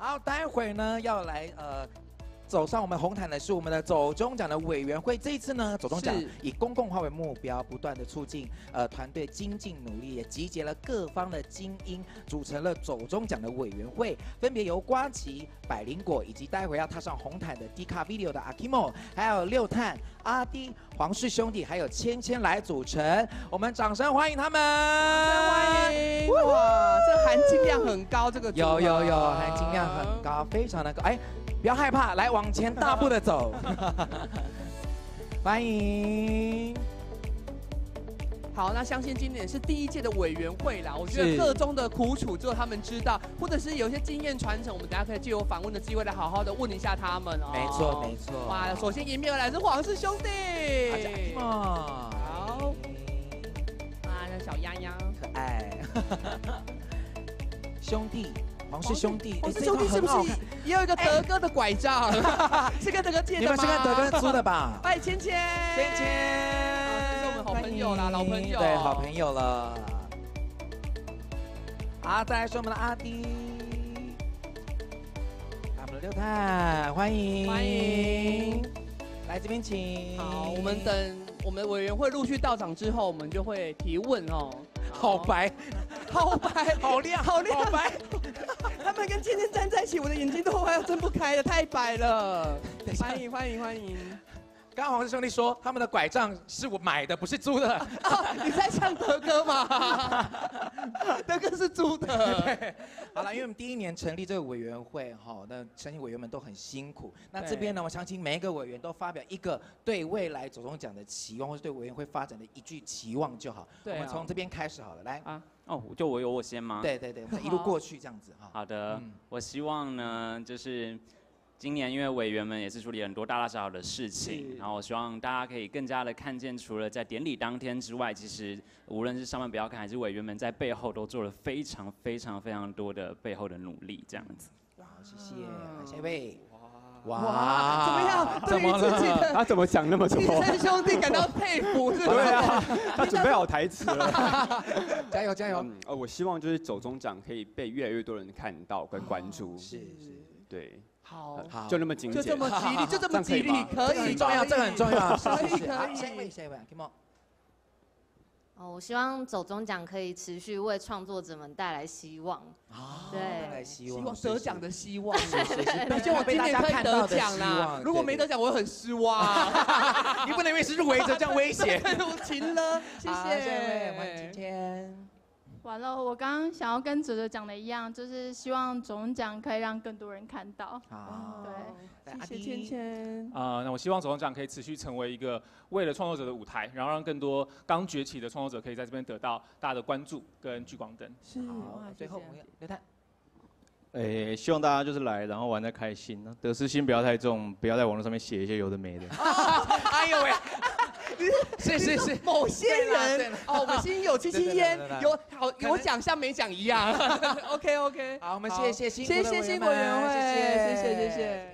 好，待会呢要来走上我们红毯的是我们的走中奖的委员会。这一次呢，走中奖以公共化为目标，不断的促进团队精进努力，也集结了各方的精英，组成了走中奖的委员会，分别由瓜吉、百灵果以及待会要踏上红毯的 D-Car Video 的 Akimo， 还有六探、阿滴、黄氏兄弟，还有芊芊来组成。我们掌声欢迎他们！ 欢迎！哇，这含金量很高，这个有，含金量很高，非常的高。哎。不要害怕，来往前大步的走。欢迎。 好，那相信今年是第1届的委员会啦，我觉得各中的苦楚只有他们知道，或者是有一些经验传承，我们等下可以借由访问的机会来好好的问一下他们哦。 没错。 哇，首先迎面而来是黄氏兄弟。 好。 啊，那小丫丫可爱。兄弟。黄氏兄弟， 黄氏兄弟是不是也有一个德哥的拐杖？是跟德哥借的吗？ 你们是跟德哥租的吧？ 哎，芊芊， 这是我们好朋友啦，老朋友， 对，好朋友了。好，再来是我们的阿滴，我们的六探，欢迎，来这边请。 好，我们等我们委员会陆续到场之后，我们就会提问哦。 好白， 好白， 好亮，好白。 他们跟芊芊站在一起，我的眼睛都快要睁不开了，太白了。欢迎。 刚刚黄氏兄弟说他们的拐杖是我买的，不是租的。 你在像德哥吗？德哥是租的。 对，好了，因为我们第1年成立这个委员会，那相信委员们都很辛苦。那这边呢，我相信每一个委员都发表一个对未来走中奖的期望，或是对委员会发展的一句期望就好。我们从这边开始好了，来啊。 就我有我先吗？ 对，我们一路过去这样子哈。 好的，我希望呢，就是今年因为委员们也是处理很多大大小小的事情，然后我希望大家可以更加的看见，除了在典礼当天之外，其实无论是上班不要看，还是委员们在背后都做了非常多的背后的努力，这样子。 好，谢谢，下一位。 哇，怎么样？ 怎么了？他怎么讲那么多？ 芊芊兄弟感到佩服，是不是？ 对啊，他准备好台词了。 加油！ 我希望就是走中奖可以被越来越多人看到跟关注。 是， 对。 好， 就那么精简， 就这么吉利，可以， 很重要，这个很重要。 可以。 下一位 ，Kimo。 我希望走中奖可以持续为创作者们带来希望。 对，带来希望， 得奖的希望。 是， 而且我今年可以得奖啦，如果没得奖，我会很失望。 你不能因为是入围者这样威胁。 入情了，谢谢。 下一位，欢迎今天。 完了，我刚刚想要跟哲哲讲的一样，就是希望走中奖可以让更多人看到。 对，谢谢芊芊。 那我希望走中奖可以持续成为一个为了创作者的舞台，然后让更多刚崛起的创作者可以在这边得到大家的关注跟聚光灯。 是， 最后刘探。 希望大家就是来，然后玩得开心，得失心不要太重，不要在网络上面写一些有的没的。 哎呦喂！是某些人我们心有戚戚焉，有奖像没奖一样。OK， 好，我们谢谢辛苦委员会，谢谢。